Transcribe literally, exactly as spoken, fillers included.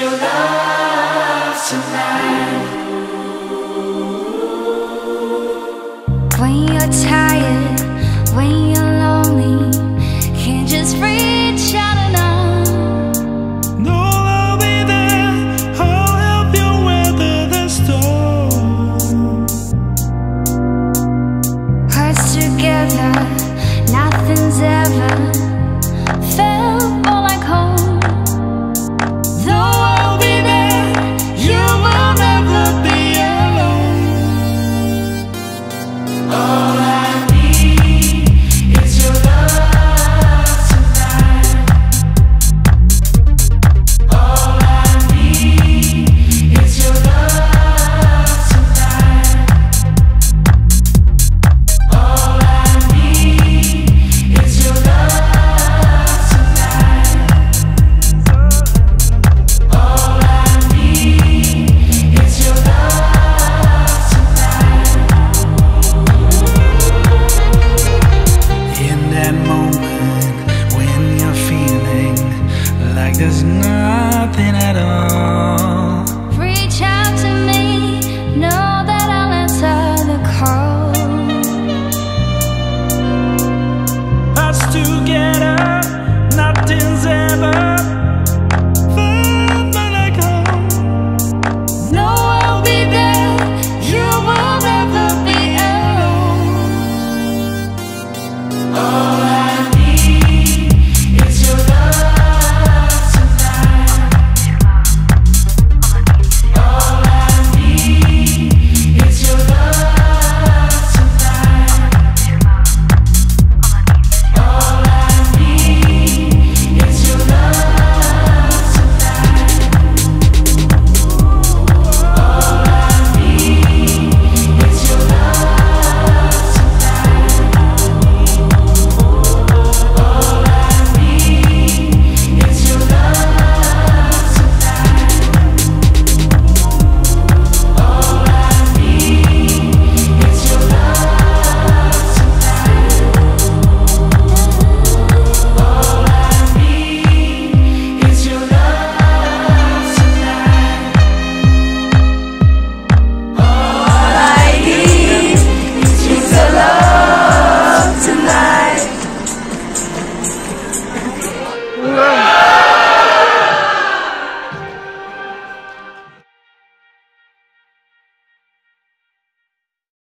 your love tonight. When you're tired, when you're lonely, can't just reach out and out. No, I'll be there, I'll help you weather the storm. Us together, nothing's ever felt more like home. Though I'll be there, you will never be alone. All I need is your love tonight. All I need is your love tonight. All I need is your love tonight. All I need is your love tonight. In that moment when you're feeling like there's nothing at all,